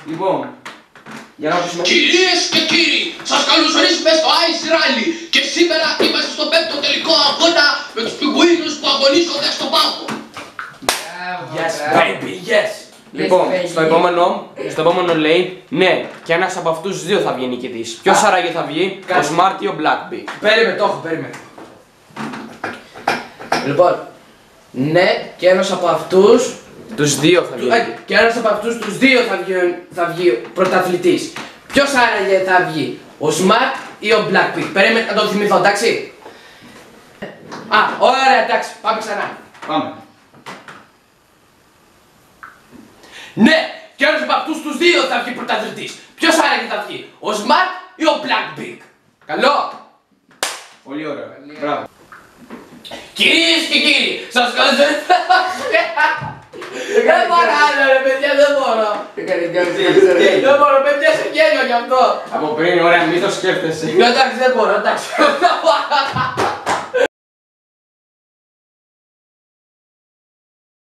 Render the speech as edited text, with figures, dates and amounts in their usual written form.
Λοιπόν, για να ακούσουμε. Κυρίες και κύριοι, σας καλωσορίζουμε στο Ice Rally και σήμερα είμαστε στο 5ο τελικό αγώνα με τους πιγκουίνους που αγωνίζονται στον πάγκο. Yes, baby, yes! Λοιπόν, στο επόμενο λέει, ναι, και ένας από αυτούς τους δύο θα βγει νικητής. Ποιος άραγε θα βγει, ο Smart ή ο Blackbeak? Περίμενε, το έχω, περίμενε. Λοιπόν, ναι, και ένας από αυτούς. Τους δύο θα βγει. Και ένας από αυτούς τους δύο θα βγει πρωταθλητής. Ποιος άραγε θα βγει, ο Smart ή ο Blackbeak? Περίμενε να το θυμηθώ, εντάξει. Α, ωραία, εντάξει, πάμε ξανά. Πάμε. Ναι, και ένας από αυτούς τους δύο θα βγει πρωταθλητής. Ποιος άραγε θα βγει, ο Smart ή ο Blackbeak? Καλό. Πολύ ωραίο. Μπράβο. Κυρίες και κύριοι, σας καλωσορίζω. Δεν μπορώ άλλο ρε παιδιά, δεν μπορώ. Δεν μπορώ, με πιάσε γέλιο γι' αυτό. Από πριν, ωραία, μην το σκέφτεσαι. Εντάξει, δεν μπορώ, εντάξει.